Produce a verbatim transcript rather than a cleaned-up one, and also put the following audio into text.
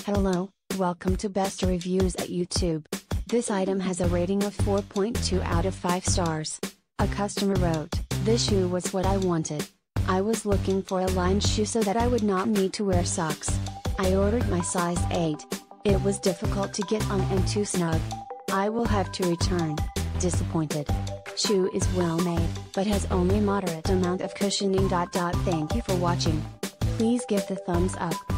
Hello, welcome to Best Reviews at YouTube. This item has a rating of four point two out of five stars. A customer wrote, "This shoe was what I wanted. I was looking for a lined shoe so that I would not need to wear socks. I ordered my size eight. It was difficult to get on and too snug. I will have to return. Disappointed. Shoe is well made, but has only moderate amount of cushioning. Thank you for watching. Please give the thumbs up.